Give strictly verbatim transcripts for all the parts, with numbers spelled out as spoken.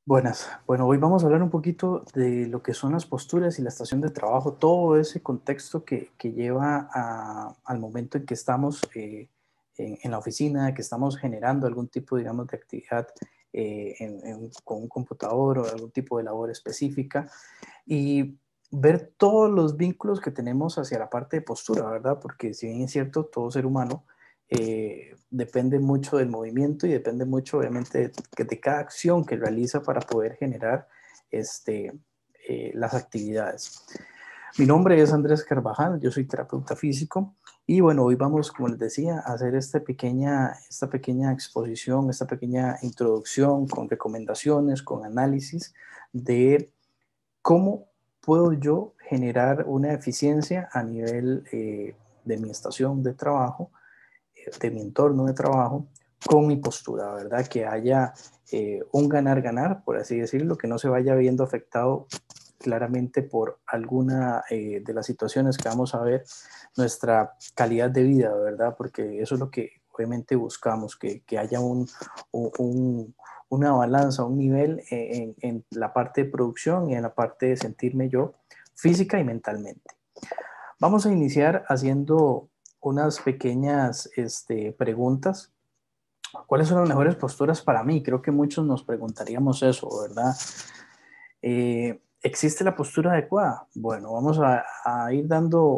Buenas. Bueno, hoy vamos a hablar un poquito de lo que son las posturas y la estación de trabajo, todo ese contexto que, que lleva a- al momento en que estamos eh, en, en la oficina, que estamos generando algún tipo, digamos, de actividad eh, en- en- con un computador o algún tipo de labor específica y ver todos los vínculos que tenemos hacia la parte de postura, ¿verdad? Porque si bien es cierto, todo ser humano eh, depende mucho del movimiento y depende mucho, obviamente, de, de cada acción que realiza para poder generar este, eh, las actividades. Mi nombre es Andrés Carvajal, yo soy terapeuta físico y bueno, hoy vamos, como les decía, a hacer esta pequeña, esta pequeña exposición, esta pequeña introducción con recomendaciones, con análisis de cómo puedo yo generar una eficiencia a nivel eh, de mi estación de trabajo, eh, de mi entorno de trabajo, con mi postura, ¿verdad? Que haya eh, un ganar-ganar, por así decirlo, que no se vaya viendo afectado claramente por alguna eh, de las situaciones que vamos a ver, nuestra calidad de vida, ¿verdad? Porque eso es lo que obviamente buscamos, que, que haya un, un, una balanza, un nivel en, en la parte de producción y en la parte de sentirme yo física y mentalmente. Vamos a iniciar haciendo unas pequeñas este, preguntas. ¿Cuáles son las mejores posturas para mí? Creo que muchos nos preguntaríamos eso, ¿verdad? Eh, ¿Existe la postura adecuada? Bueno, vamos a, a ir dando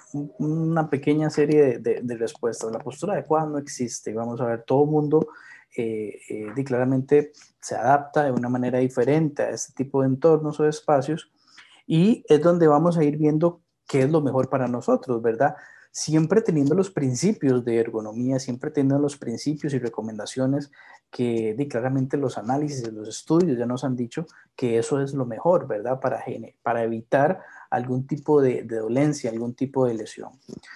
una pequeña serie de, de, de, respuestas. La postura adecuada no existe. Vamos a ver, todo el mundo eh, eh, claramente se adapta de una manera diferente a este tipo de entornos o espacios y es donde vamos a ir viendo qué es lo mejor para nosotros, ¿verdad? Siempre teniendo los principios de ergonomía, siempre teniendo los principios y recomendaciones que di, claramente los análisis y los estudios ya nos han dicho que eso es lo mejor, ¿verdad? Para, para evitar algún tipo de, de dolencia, algún tipo de lesión.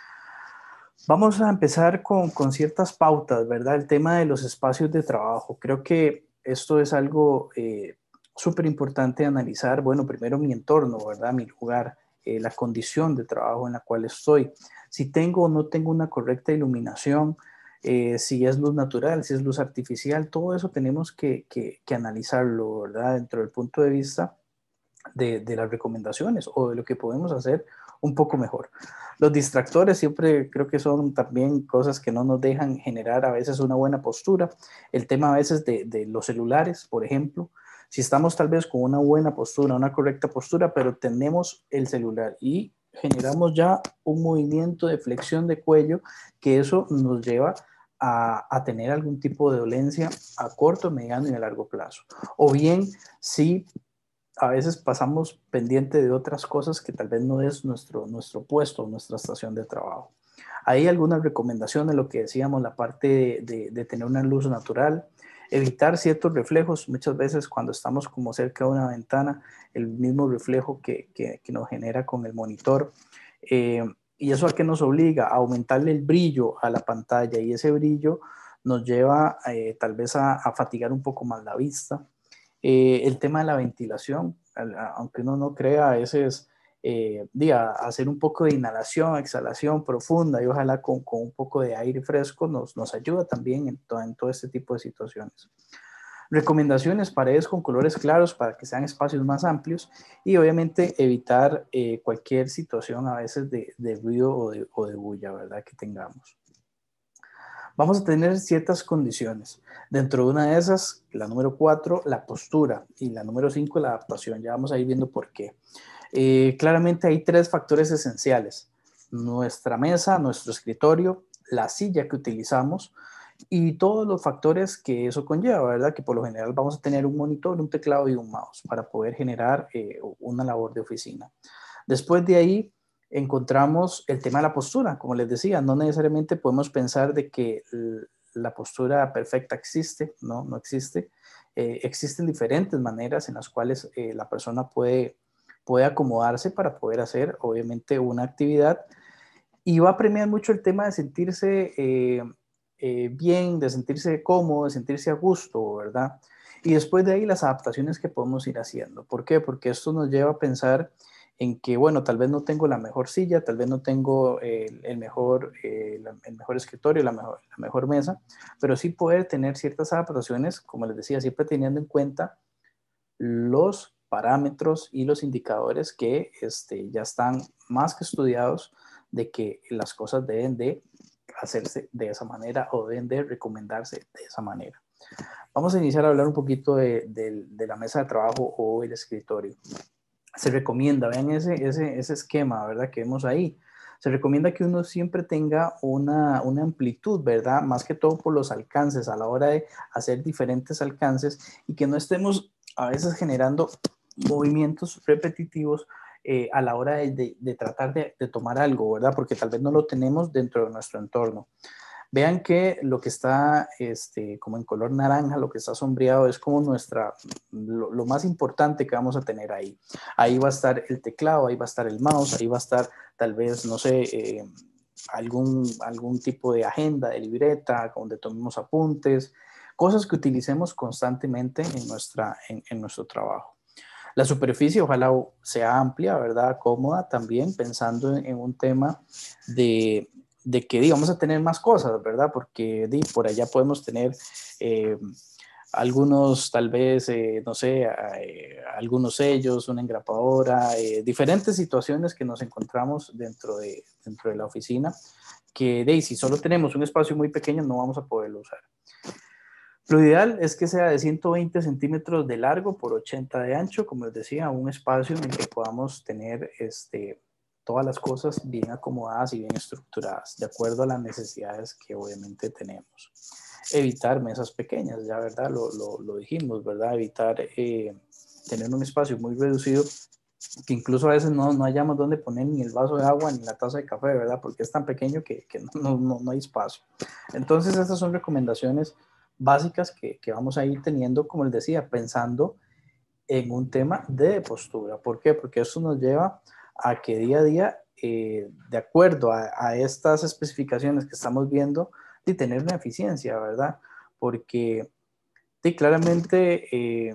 Vamos a empezar con, con ciertas pautas, ¿verdad? El tema de los espacios de trabajo. Creo que esto es algo eh, súper importante analizar. Bueno, primero mi entorno, ¿verdad? Mi lugar, eh, la condición de trabajo en la cual estoy. Si tengo o no tengo una correcta iluminación, eh, si es luz natural, si es luz artificial, todo eso tenemos que, que, que analizarlo, ¿verdad? Dentro del punto de vista de, de las recomendaciones o de lo que podemos hacer un poco mejor. Los distractores siempre creo que son también cosas que no nos dejan generar a veces una buena postura. El tema a veces de, de los celulares, por ejemplo, si estamos tal vez con una buena postura, una correcta postura, pero tenemos el celular y generamos ya un movimiento de flexión de cuello, que eso nos lleva a, a tener algún tipo de dolencia a corto, mediano y a largo plazo. O bien, si a veces pasamos pendiente de otras cosas que tal vez no es nuestro, nuestro puesto, nuestra estación de trabajo. Hay algunas recomendaciones, lo que decíamos, la parte de, de, de tener una luz natural, evitar ciertos reflejos, muchas veces cuando estamos como cerca de una ventana, el mismo reflejo que, que, que nos genera con el monitor. Eh, ¿Y eso a qué nos obliga? A aumentarle el brillo a la pantalla y ese brillo nos lleva eh, tal vez a, a fatigar un poco más la vista. Eh, el tema de la ventilación, aunque uno no crea, a veces eh, diga, hacer un poco de inhalación, exhalación profunda y ojalá con, con un poco de aire fresco nos, nos ayuda también en, to, en todo este tipo de situaciones. Recomendaciones, paredes con colores claros para que sean espacios más amplios y obviamente evitar eh, cualquier situación a veces de, de ruido o de, o de bulla, ¿verdad? Que tengamos. Vamos a tener ciertas condiciones. Dentro de una de esas, la número cuatro, la postura y la número cinco, la adaptación. Ya vamos a ir viendo por qué. Eh, claramente hay tres factores esenciales. Nuestra mesa, nuestro escritorio, la silla que utilizamos y todos los factores que eso conlleva, ¿verdad? Que por lo general vamos a tener un monitor, un teclado y un mouse para poder generar eh, una labor de oficina. Después de ahí encontramos el tema de la postura, como les decía, no necesariamente podemos pensar de que la postura perfecta existe, no, no existe. Eh, existen diferentes maneras en las cuales eh, la persona puede, puede acomodarse para poder hacer, obviamente, una actividad y va a premiar mucho el tema de sentirse eh, eh, bien, de sentirse cómodo, de sentirse a gusto, ¿verdad? Y después de ahí las adaptaciones que podemos ir haciendo. ¿Por qué? Porque esto nos lleva a pensar en que, bueno, tal vez no tengo la mejor silla, tal vez no tengo eh, el, mejor, eh, la, el mejor escritorio, la mejor, la mejor mesa, pero sí poder tener ciertas adaptaciones, como les decía, siempre teniendo en cuenta los parámetros y los indicadores que este, ya están más que estudiados de que las cosas deben de hacerse de esa manera o deben de recomendarse de esa manera. Vamos a iniciar a hablar un poquito de, de, de la mesa de trabajo o el escritorio. Se recomienda, vean ese, ese, ese esquema, ¿verdad? Que vemos ahí. Se recomienda que uno siempre tenga una, una amplitud, ¿verdad? Más que todo por los alcances, a la hora de hacer diferentes alcances y que no estemos a veces generando movimientos repetitivos eh, a la hora de, de, de tratar de, de tomar algo, ¿verdad? Porque tal vez no lo tenemos dentro de nuestro entorno. Vean que lo que está este, como en color naranja, lo que está sombreado es como nuestra, lo, lo más importante que vamos a tener ahí. Ahí va a estar el teclado, ahí va a estar el mouse, ahí va a estar tal vez, no sé, eh, algún, algún tipo de agenda, de libreta, donde tomemos apuntes, cosas que utilicemos constantemente en, nuestra, en, en nuestro trabajo. La superficie ojalá sea amplia, ¿verdad? Cómoda también, pensando en, en un tema de, de que digamos a tener más cosas, ¿verdad? Porque di, por allá podemos tener eh, algunos, tal vez, eh, no sé, eh, algunos sellos, una engrapadora, eh, diferentes situaciones que nos encontramos dentro de, dentro de la oficina, que de, si solo tenemos un espacio muy pequeño no vamos a poderlo usar. Lo ideal es que sea de ciento veinte centímetros de largo por ochenta de ancho, como les decía, un espacio en el que podamos tener este, todas las cosas bien acomodadas y bien estructuradas, de acuerdo a las necesidades que obviamente tenemos. Evitar mesas pequeñas, ya verdad, lo, lo, lo dijimos, ¿verdad? Evitar eh, tener un espacio muy reducido, que incluso a veces no, no hayamos dónde poner ni el vaso de agua ni la taza de café, ¿verdad? Porque es tan pequeño que, que no, no, no hay espacio. Entonces, estas son recomendaciones básicas que, que vamos a ir teniendo, como les decía, pensando en un tema de postura. ¿Por qué? Porque eso nos lleva a que día a día, eh, de acuerdo a, a estas especificaciones que estamos viendo, de tener una eficiencia, ¿verdad? Porque de, claramente, eh,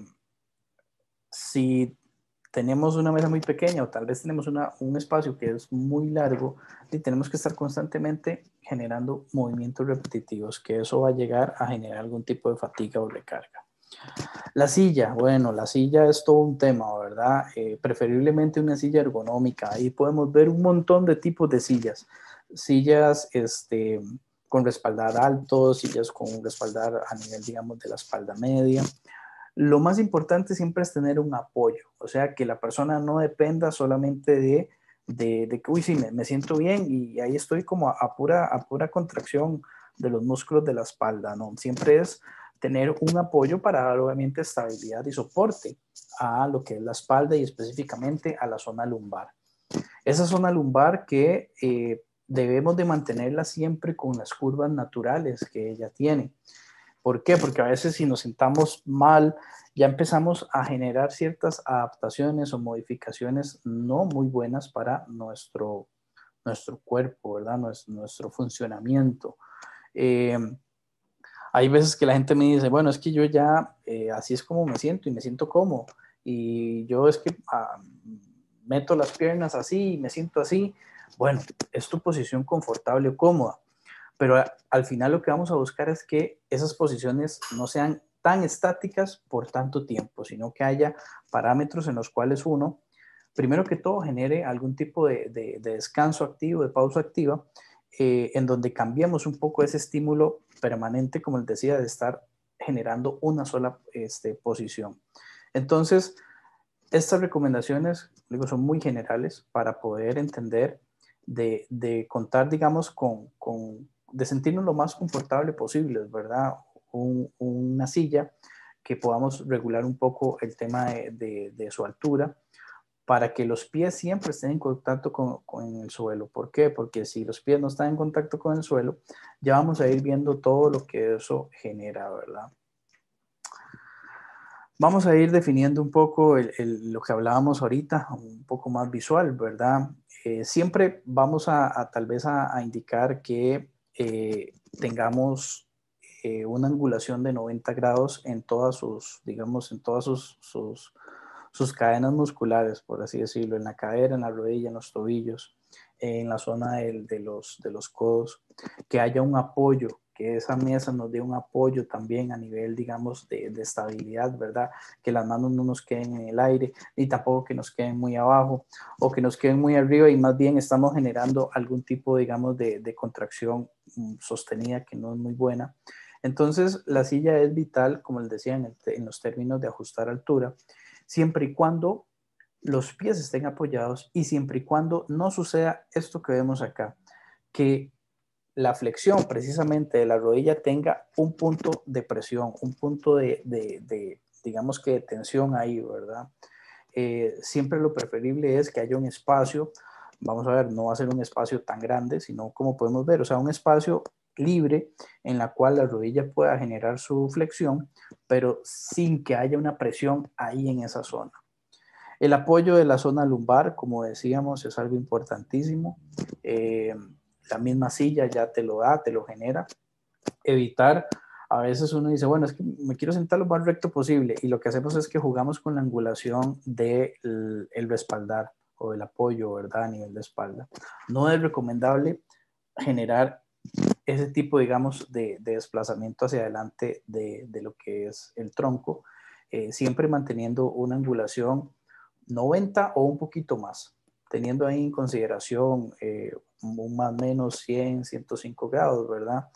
si tenemos una mesa muy pequeña o tal vez tenemos una, un espacio que es muy largo y tenemos que estar constantemente generando movimientos repetitivos, que eso va a llegar a generar algún tipo de fatiga o recarga. La silla, bueno, la silla es todo un tema, ¿verdad? Eh, preferiblemente una silla ergonómica. Ahí podemos ver un montón de tipos de sillas. Sillas este, con respaldar alto, sillas con un respaldar a nivel, digamos, de la espalda media. Lo más importante siempre es tener un apoyo, o sea, que la persona no dependa solamente de, de, de que, uy, sí, me, me siento bien y ahí estoy como a, a, pura, a pura contracción de los músculos de la espalda, ¿no? Siempre es tener un apoyo para dar, obviamente, estabilidad y soporte a lo que es la espalda y específicamente a la zona lumbar. Esa zona lumbar que eh, debemos de mantenerla siempre con las curvas naturales que ella tiene. ¿Por qué? Porque a veces si nos sentamos mal, ya empezamos a generar ciertas adaptaciones o modificaciones no muy buenas para nuestro, nuestro cuerpo, ¿verdad? Nuestro, nuestro funcionamiento. Eh, hay veces que la gente me dice, bueno, es que yo ya eh, así es como me siento y me siento cómodo. Y yo es que ah, meto las piernas así y me siento así. Bueno, es tu posición confortable o cómoda. Pero al final lo que vamos a buscar es que esas posiciones no sean tan estáticas por tanto tiempo, sino que haya parámetros en los cuales uno, primero que todo, genere algún tipo de, de, de descanso activo, de pausa activa, eh, en donde cambiemos un poco ese estímulo permanente, como les decía, de estar generando una sola este, posición. Entonces, estas recomendaciones digo, son muy generales para poder entender de, de contar, digamos, con, con, de sentirnos lo más confortable posible, ¿verdad? Un, una silla que podamos regular un poco el tema de, de, de su altura para que los pies siempre estén en contacto con, con el suelo. ¿Por qué? Porque si los pies no están en contacto con el suelo, ya vamos a ir viendo todo lo que eso genera, ¿verdad? Vamos a ir definiendo un poco el, el, lo que hablábamos ahorita, un poco más visual, ¿verdad? Eh, siempre vamos a, a tal vez a, a indicar que eh, tengamos eh, una angulación de noventa grados en todas sus, digamos, en todas sus, sus, sus cadenas musculares, por así decirlo, en la cadera, en la rodilla, en los tobillos, en la zona de, de, los, de los codos, que haya un apoyo que esa mesa nos dé un apoyo también a nivel, digamos, de, de estabilidad, ¿verdad? Que las manos no nos queden en el aire, ni tampoco que nos queden muy abajo o que nos queden muy arriba y más bien estamos generando algún tipo, digamos, de, de contracción um, sostenida que no es muy buena. Entonces, la silla es vital, como les decía, en, el, en los términos de ajustar altura, siempre y cuando los pies estén apoyados y siempre y cuando no suceda esto que vemos acá, que la flexión precisamente de la rodilla tenga un punto de presión, un punto de, de, de digamos que de tensión ahí, ¿verdad? Eh, siempre lo preferible es que haya un espacio, vamos a ver, no va a ser un espacio tan grande, sino como podemos ver, o sea, un espacio libre en la cual la rodilla pueda generar su flexión, pero sin que haya una presión ahí en esa zona. El apoyo de la zona lumbar, como decíamos, es algo importantísimo. Eh, la misma silla ya te lo da, te lo genera. Evitar, a veces uno dice, bueno, es que me quiero sentar lo más recto posible y lo que hacemos es que jugamos con la angulación del el respaldar o el apoyo, ¿verdad? A nivel de espalda. No es recomendable generar ese tipo, digamos, de, de desplazamiento hacia adelante de, de lo que es el tronco, eh, siempre manteniendo una angulación noventa o un poquito más, teniendo ahí en consideración eh, un más o menos cien, ciento cinco grados, ¿verdad?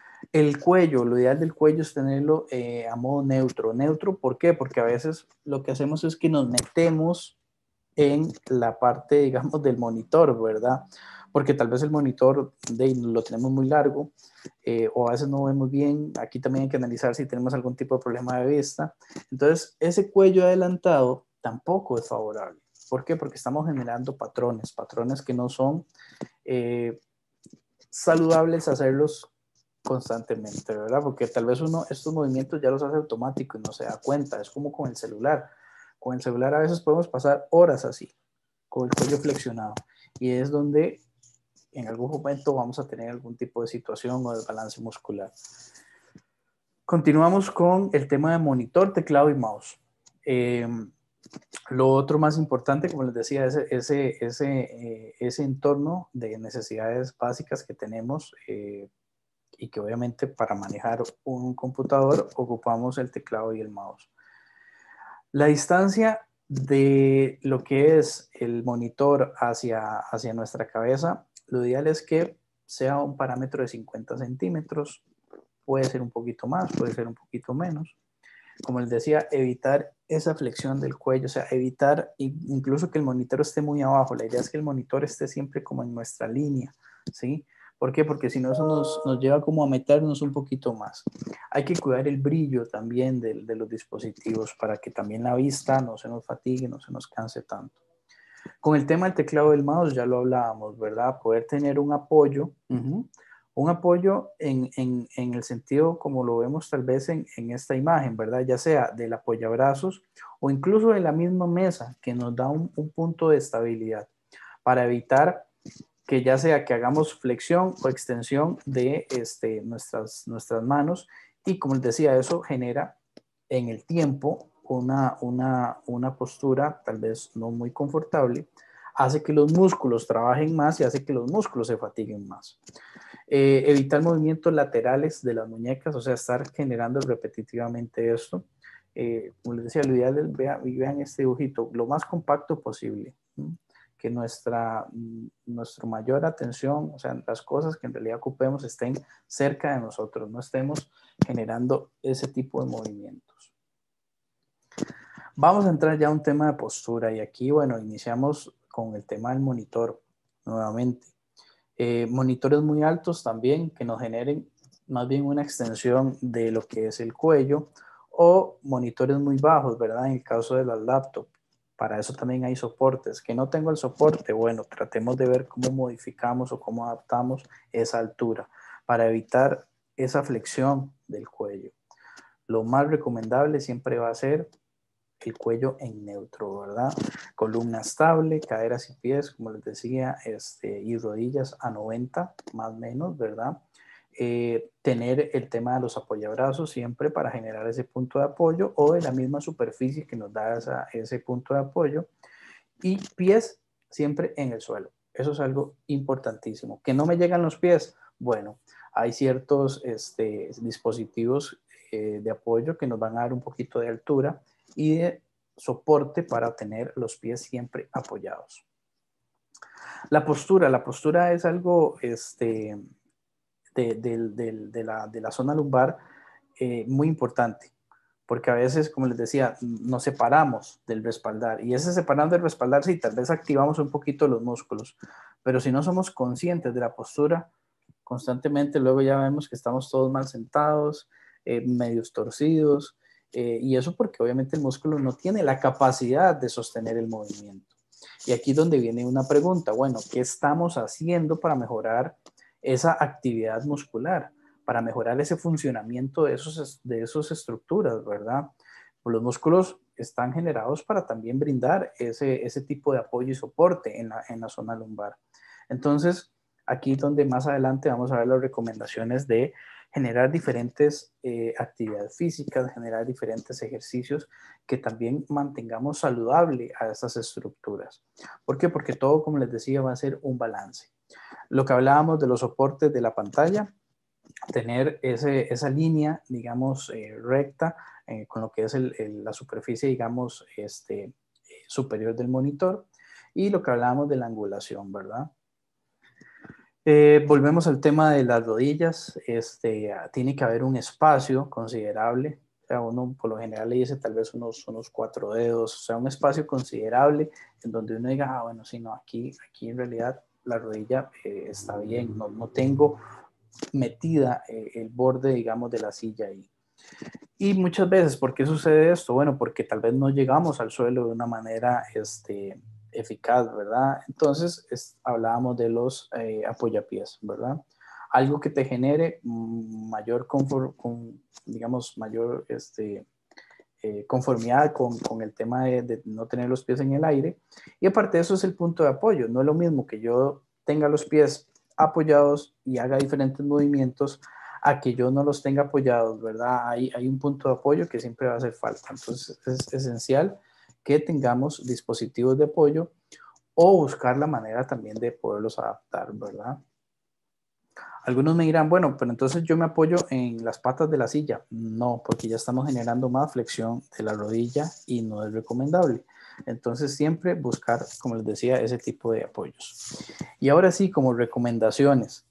El cuello, lo ideal del cuello es tenerlo eh, a modo neutro. Neutro, ¿por qué? Porque a veces lo que hacemos es que nos metemos en la parte, digamos, del monitor, ¿verdad? Porque tal vez el monitor de, lo tenemos muy largo eh, o a veces no vemos bien. Aquí también hay que analizar si tenemos algún tipo de problema de vista. Entonces, ese cuello adelantado tampoco es favorable. ¿Por qué? Porque estamos generando patrones, patrones que no son eh, saludables hacerlos constantemente, ¿verdad? Porque tal vez uno estos movimientos ya los hace automático y no se da cuenta. Es como con el celular. Con el celular a veces podemos pasar horas así, con el cuello flexionado. Y es donde en algún momento vamos a tener algún tipo de situación o desbalance muscular. Continuamos con el tema de monitor, teclado y mouse. Eh, lo otro más importante, como les decía, es ese, ese, eh, ese entorno de necesidades básicas que tenemos eh, y que obviamente para manejar un computador ocupamos el teclado y el mouse. La distancia de lo que es el monitor hacia, hacia nuestra cabeza, lo ideal es que sea un parámetro de cincuenta centímetros, puede ser un poquito más, puede ser un poquito menos. Como les decía, evitar esa flexión del cuello, o sea, evitar incluso que el monitor esté muy abajo. La idea es que el monitor esté siempre como en nuestra línea, ¿sí? ¿Por qué? Porque si no, eso nos, nos lleva como a meternos un poquito más. Hay que cuidar el brillo también de, de los dispositivos para que también la vista no se nos fatigue, no se nos canse tanto. Con el tema del teclado del mouse ya lo hablábamos, ¿verdad? Poder tener un apoyo, uh-huh, un apoyo en, en, en el sentido como lo vemos tal vez en, en esta imagen, ¿verdad? Ya sea del apoyabrazos o incluso de la misma mesa que nos da un, un punto de estabilidad para evitar que ya sea que hagamos flexión o extensión de este, nuestras, nuestras manos y como les decía, eso genera en el tiempo una, una, una postura tal vez no muy confortable, hace que los músculos trabajen más y hace que los músculos se fatiguen más. Eh, evitar movimientos laterales de las muñecas, o sea, estar generando repetitivamente esto. Eh, como les decía, lo ideal es vean, vean este dibujito lo más compacto posible, ¿sí? Que nuestra, nuestra mayor atención, o sea, las cosas que en realidad ocupemos estén cerca de nosotros, no estemos generando ese tipo de movimientos. Vamos a entrar ya a un tema de postura y aquí, bueno, iniciamos con el tema del monitor nuevamente. Eh, monitores muy altos también que nos generen más bien una extensión de lo que es el cuello o monitores muy bajos, ¿verdad? En el caso de las laptops. Para eso también hay soportes. Que no tengo el soporte, bueno, tratemos de ver cómo modificamos o cómo adaptamos esa altura para evitar esa flexión del cuello. Lo más recomendable siempre va a ser el cuello en neutro, ¿verdad? Columna estable, caderas y pies, como les decía, este, y rodillas a noventa, más o menos, ¿verdad? Eh, tener el tema de los apoyabrazos siempre para generar ese punto de apoyo o de la misma superficie que nos da esa, ese punto de apoyo y pies siempre en el suelo. Eso es algo importantísimo. ¿Que no me llegan los pies? Bueno, hay ciertos este, dispositivos eh, de apoyo que nos van a dar un poquito de altura y de soporte para tener los pies siempre apoyados. La postura, la postura es algo este, de, de, de, de, la, de la zona lumbar eh, muy importante, porque a veces, como les decía, nos separamos del respaldar, y ese separando del respaldar, sí, tal vez activamos un poquito los músculos, pero si no somos conscientes de la postura, constantemente luego ya vemos que estamos todos mal sentados, eh, medios torcidos, eh, y eso porque obviamente el músculo no tiene la capacidad de sostener el movimiento. Y aquí es donde viene una pregunta, bueno, ¿qué estamos haciendo para mejorar esa actividad muscular? Para mejorar ese funcionamiento de esos, de esas estructuras, ¿verdad? Pues los músculos están generados para también brindar ese, ese tipo de apoyo y soporte en la, en la zona lumbar. Entonces, aquí es donde más adelante vamos a ver las recomendaciones de generar diferentes eh, actividades físicas, generar diferentes ejercicios que también mantengamos saludable a esas estructuras. ¿Por qué? Porque todo, como les decía, va a ser un balance. Lo que hablábamos de los soportes de la pantalla, tener ese, esa línea, digamos, eh, recta eh, con lo que es el, el, la superficie, digamos, este, eh, superior del monitor, y lo que hablábamos de la angulación, ¿verdad? Eh, volvemos al tema de las rodillas. Este, tiene que haber un espacio considerable. O sea, uno por lo general le dice tal vez unos, unos cuatro dedos, o sea, un espacio considerable en donde uno diga, ah, bueno, sí, no, aquí, aquí en realidad la rodilla eh, está bien, no, no tengo metida eh, el borde, digamos, de la silla ahí. Y muchas veces, ¿por qué sucede esto? Bueno, porque tal vez no llegamos al suelo de una manera este, eficaz, ¿verdad? Entonces, es, hablábamos de los eh, apoyapiés, ¿verdad? Algo que te genere mayor confort, con, digamos, mayor este, eh, conformidad con, con el tema de, de no tener los pies en el aire. Y aparte de eso es el punto de apoyo. No es lo mismo que yo tenga los pies apoyados y haga diferentes movimientos a que yo no los tenga apoyados, ¿verdad? Hay, hay un punto de apoyo que siempre va a hacer falta. Entonces es esencial que tengamos dispositivos de apoyo o buscar la manera también de poderlos adaptar, ¿verdad? Algunos me dirán, bueno, pero entonces yo me apoyo en las patas de la silla. No, porque ya estamos generando más flexión de la rodilla y no es recomendable. Entonces siempre buscar, como les decía, ese tipo de apoyos. Y ahora sí, como recomendaciones.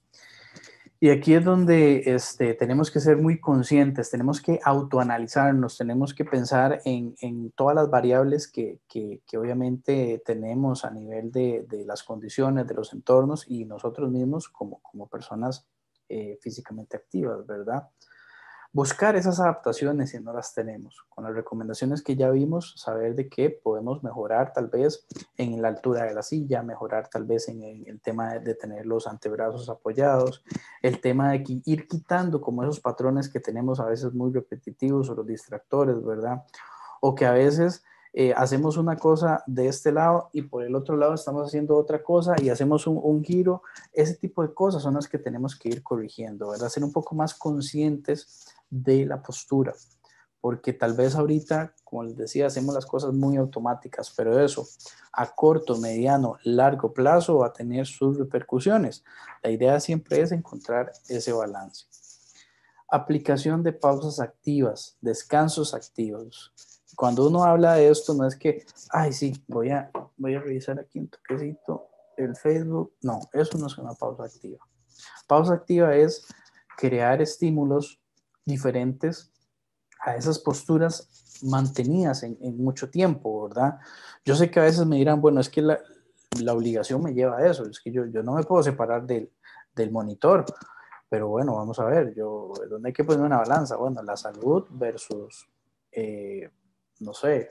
Y aquí es donde este, tenemos que ser muy conscientes, tenemos que autoanalizarnos, tenemos que pensar en, en todas las variables que, que, que obviamente tenemos a nivel de, de, las condiciones, de los entornos y nosotros mismos como, como personas eh, físicamente activas, ¿verdad? Buscar esas adaptaciones si no las tenemos. Con las recomendaciones que ya vimos, saber de qué podemos mejorar tal vez en la altura de la silla, mejorar tal vez en el, el tema de, de tener los antebrazos apoyados, el tema de que ir quitando como esos patrones que tenemos a veces muy repetitivos o los distractores, ¿verdad? O que a veces eh, hacemos una cosa de este lado y por el otro lado estamos haciendo otra cosa y hacemos un, un giro. Ese tipo de cosas son las que tenemos que ir corrigiendo, ¿verdad? Ser un poco más conscientes de la postura, porque tal vez ahorita, como les decía, hacemos las cosas muy automáticas, pero eso a corto, mediano, largo plazo va a tener sus repercusiones. La idea siempre es encontrar ese balance. Aplicación de pausas activas, descansos activos. Cuando uno habla de esto, no es que, ay, sí, voy a, voy a revisar aquí un toquecito el Facebook. No, eso no es una pausa activa. Pausa activa es crear estímulos diferentes a esas posturas mantenidas en, en, mucho tiempo, ¿verdad? Yo sé que a veces me dirán, bueno, es que la, la obligación me lleva a eso, es que yo, yo no me puedo separar del, del monitor, pero bueno, vamos a ver, yo, ¿dónde hay que poner una balanza? Bueno, la salud versus, eh, no sé,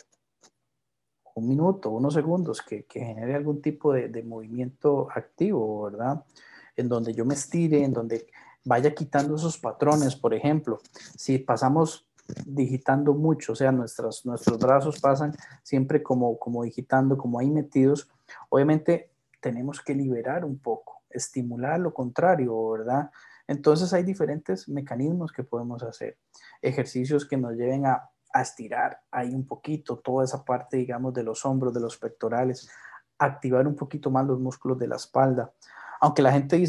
un minuto, unos segundos que, que genere algún tipo de, de movimiento activo, ¿verdad? En donde yo me estire, en donde vaya quitando esos patrones, por ejemplo, si pasamos digitando mucho, o sea, nuestros, nuestros brazos pasan siempre como, como digitando, como ahí metidos, obviamente tenemos que liberar un poco, estimular lo contrario, ¿verdad? Entonces hay diferentes mecanismos que podemos hacer, ejercicios que nos lleven a, a estirar ahí un poquito toda esa parte, digamos, de los hombros, de los pectorales, activar un poquito más los músculos de la espalda. Aunque la gente dice,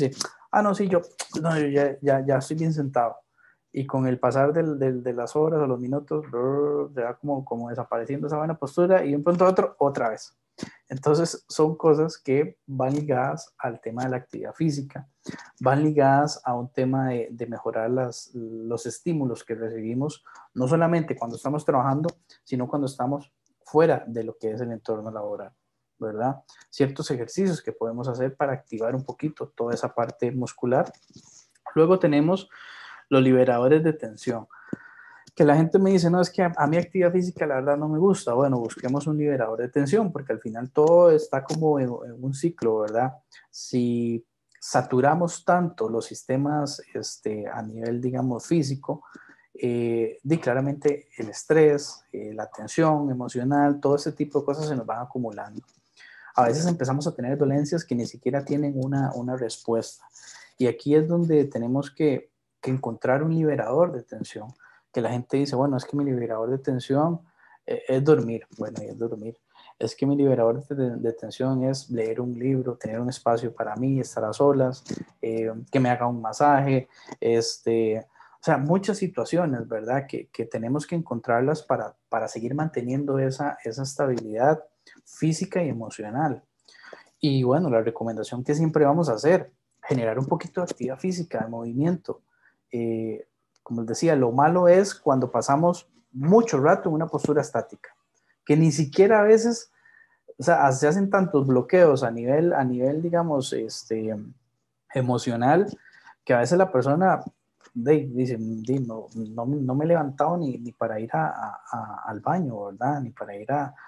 Ah, no, sí, yo, no, yo ya, ya, ya estoy bien sentado. Y con el pasar del, del, de las horas o los minutos, brr, se va como, como desapareciendo esa buena postura y de un pronto a otro, otra vez. Entonces, son cosas que van ligadas al tema de la actividad física, van ligadas a un tema de, de mejorar las, los estímulos que recibimos, no solamente cuando estamos trabajando, sino cuando estamos fuera de lo que es el entorno laboral, ¿verdad? Ciertos ejercicios que podemos hacer para activar un poquito toda esa parte muscular. Luego tenemos los liberadores de tensión, que la gente me dice, no, es que a, a mi actividad física la verdad no me gusta. Bueno, busquemos un liberador de tensión, porque al final todo está como en, en un ciclo, ¿verdad? Si saturamos tanto los sistemas este, a nivel, digamos, físico, eh, y claramente el estrés, eh, la tensión emocional, todo ese tipo de cosas se nos van acumulando. A veces empezamos a tener dolencias que ni siquiera tienen una, una respuesta. Y aquí es donde tenemos que, que encontrar un liberador de tensión, que la gente dice, bueno, es que mi liberador de tensión eh, es dormir. Bueno, y es dormir. Es que mi liberador de, de tensión es leer un libro, tener un espacio para mí, estar a solas, eh, que me haga un masaje, este, o sea, muchas situaciones, ¿verdad? Que, que tenemos que encontrarlas para, para seguir manteniendo esa, esa estabilidad física y emocional. Y bueno, la recomendación que siempre vamos a hacer, generar un poquito de actividad física, de movimiento. Eh, como les decía, lo malo es cuando pasamos mucho rato en una postura estática, que ni siquiera a veces, o sea, se hacen tantos bloqueos a nivel, a nivel digamos, este, emocional, que a veces la persona de, dice, de, no, no, no, me he levantado ni, ni para ir a, a, al baño, ¿verdad? Ni para ir a,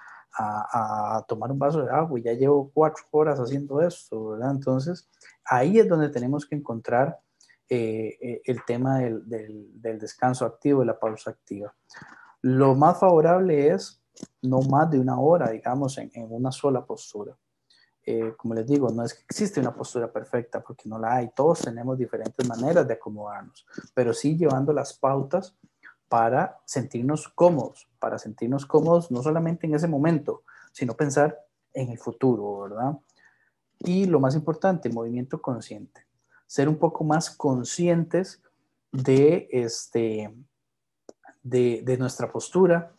a, a, tomar un vaso de agua y ya llevo cuatro horas haciendo esto, ¿verdad? Entonces, ahí es donde tenemos que encontrar eh, el tema del, del, del descanso activo, de la pausa activa. Lo más favorable es no más de una hora, digamos, en, en una sola postura. Eh, como les digo, no es que existe una postura perfecta, porque no la hay. Todos tenemos diferentes maneras de acomodarnos, pero sí llevando las pautas para sentirnos cómodos, para sentirnos cómodos no solamente en ese momento, sino pensar en el futuro, ¿verdad? Y lo más importante, movimiento consciente. Ser un poco más conscientes de, este, de, de nuestra postura,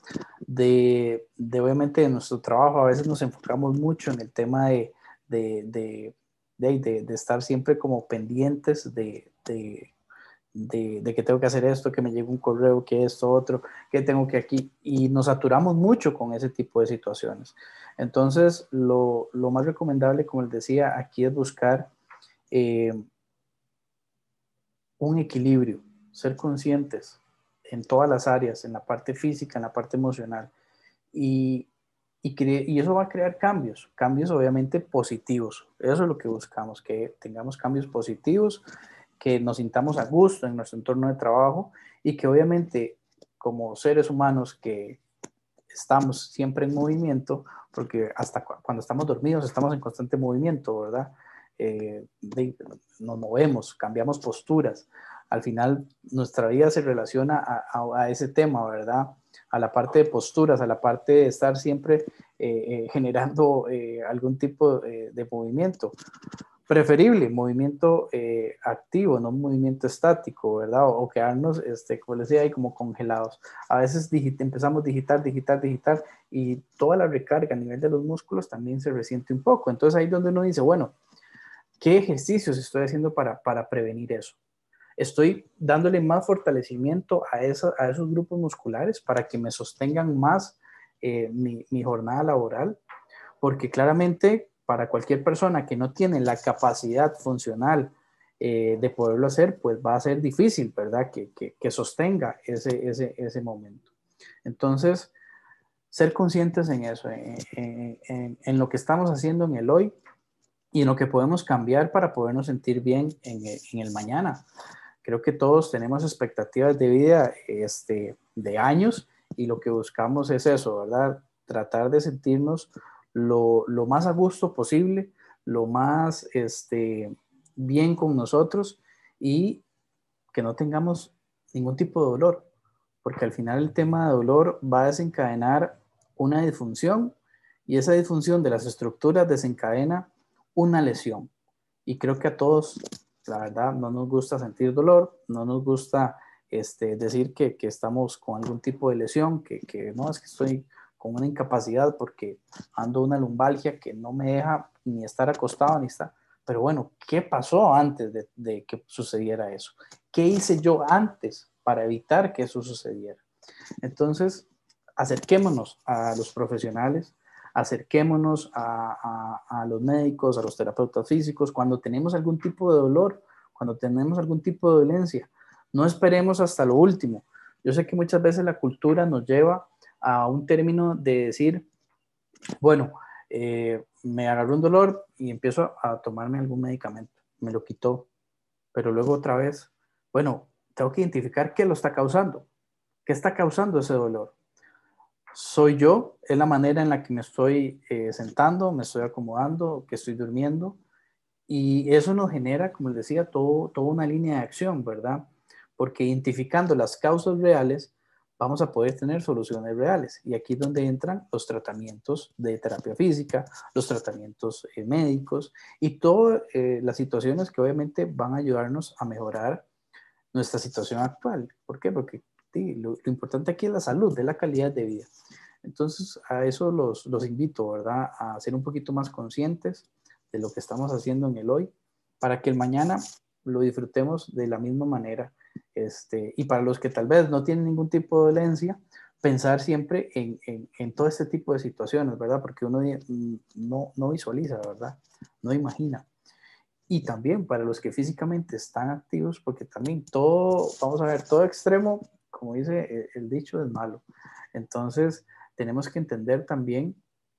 de, de obviamente de nuestro trabajo. A veces nos enfocamos mucho en el tema de, de, de, de, de, de estar siempre como pendientes de, de, de, de que tengo que hacer esto, que me llegue un correo, que esto, otro, que tengo que aquí, y nos saturamos mucho con ese tipo de situaciones. Entonces, lo, lo más recomendable, como les decía, aquí es buscar eh, un equilibrio, ser conscientes en todas las áreas, en la parte física, en la parte emocional, y, y, cre- y eso va a crear cambios, cambios obviamente positivos. Eso es lo que buscamos, que tengamos cambios positivos, que nos sintamos a gusto en nuestro entorno de trabajo y que obviamente como seres humanos que estamos siempre en movimiento, porque hasta cu- cuando estamos dormidos estamos en constante movimiento, ¿verdad? Eh, de- nos movemos, cambiamos posturas. Al final nuestra vida se relaciona a, a- a ese tema, ¿verdad? A la parte de posturas, a la parte de estar siempre eh, eh, generando eh, algún tipo eh, de movimiento. Preferible, movimiento eh, activo, no un movimiento estático, ¿verdad? O, o quedarnos, este, como les decía, ahí como congelados. A veces digit empezamos digitar, digitar, digitar y toda la recarga a nivel de los músculos también se resiente un poco. Entonces ahí es donde uno dice, bueno, ¿qué ejercicios estoy haciendo para, para prevenir eso? Estoy dándole más fortalecimiento a, esa, a esos grupos musculares para que me sostengan más eh, mi, mi jornada laboral, porque claramente para cualquier persona que no tiene la capacidad funcional eh, de poderlo hacer, pues va a ser difícil, ¿verdad? Que, que, que sostenga ese, ese, ese momento. Entonces, ser conscientes en eso, en, en, en, en lo que estamos haciendo en el hoy y en lo que podemos cambiar para podernos sentir bien en el, en el mañana. Creo que todos tenemos expectativas de vida este, de años y lo que buscamos es eso, ¿verdad? Tratar de sentirnos lo, lo más a gusto posible, lo más este, bien con nosotros y que no tengamos ningún tipo de dolor, porque al final el tema de dolor va a desencadenar una disfunción y esa disfunción de las estructuras desencadena una lesión. Y creo que a todos La verdad, no nos gusta sentir dolor, no nos gusta este, decir que, que estamos con algún tipo de lesión, que, que no, es que estoy con una incapacidad porque ando una lumbalgia que no me deja ni estar acostado ni estar. Pero bueno, ¿qué pasó antes de, de que sucediera eso? ¿Qué hice yo antes para evitar que eso sucediera? Entonces, acerquémonos a los profesionales, acerquémonos a, a, a los médicos, a los terapeutas físicos, cuando tenemos algún tipo de dolor, cuando tenemos algún tipo de dolencia. No esperemos hasta lo último. Yo sé que muchas veces la cultura nos lleva a un término de decir, bueno, eh, me agarró un dolor y empiezo a tomarme algún medicamento. Me lo quitó, pero luego otra vez, bueno, tengo que identificar qué lo está causando. ¿Qué está causando ese dolor? ¿Soy yo? ¿Es la manera en la que me estoy eh, sentando, me estoy acomodando, que estoy durmiendo? Y eso nos genera, como les decía, todo, toda una línea de acción, ¿verdad? Porque identificando las causas reales, vamos a poder tener soluciones reales. Y aquí es donde entran los tratamientos de terapia física, los tratamientos eh, médicos y todas eh, las situaciones que obviamente van a ayudarnos a mejorar nuestra situación actual. ¿Por qué? Porque sí, lo, lo importante aquí es la salud, es la calidad de vida. Entonces, a eso los, los invito, ¿verdad? A ser un poquito más conscientes de lo que estamos haciendo en el hoy, para que el mañana lo disfrutemos de la misma manera. Este, y para los que tal vez no tienen ningún tipo de dolencia, pensar siempre en, en, en todo este tipo de situaciones, ¿verdad? Porque uno no, no visualiza, ¿verdad? No imagina. Y también para los que físicamente están activos, porque también todo, vamos a ver, todo extremo, como dice el, el dicho, es malo. Entonces, tenemos que entender también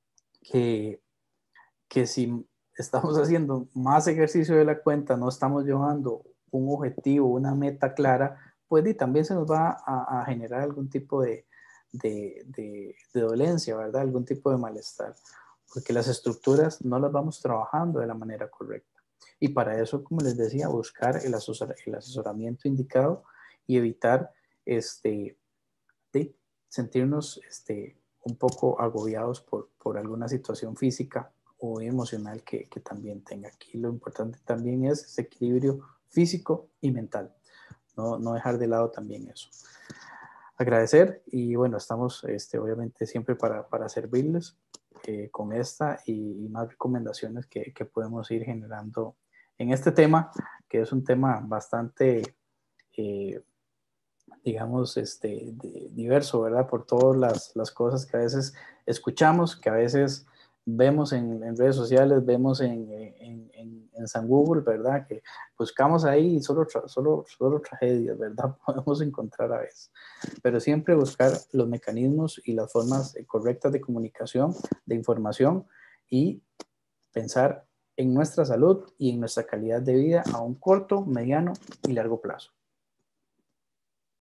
que, que si estamos haciendo más ejercicio de la cuenta, no estamos llevando un objetivo, una meta clara, pues y también se nos va a, a generar algún tipo de, de, de, de dolencia, ¿verdad? Algún tipo de malestar, porque las estructuras no las vamos trabajando de la manera correcta. Y para eso, como les decía, buscar el, asesor, el asesoramiento indicado y evitar este, de sentirnos este, un poco agobiados por, por alguna situación física o emocional que, que también tenga. Aquí lo importante también es ese equilibrio físico y mental. No, no dejar de lado también eso. Agradecer y bueno, estamos este, obviamente siempre para, para servirles eh, con esta y, y más recomendaciones que, que podemos ir generando en este tema, que es un tema bastante, eh, digamos, este, de, diverso, ¿verdad? Por todas las, las, cosas que a veces escuchamos, que a veces vemos en, en redes sociales, vemos en, en, en, en San Google, ¿verdad? Que buscamos ahí y solo, tra solo, solo tragedias, ¿verdad? Podemos encontrar a veces. Pero siempre buscar los mecanismos y las formas correctas de comunicación, de información y pensar en nuestra salud y en nuestra calidad de vida a un corto, mediano y largo plazo.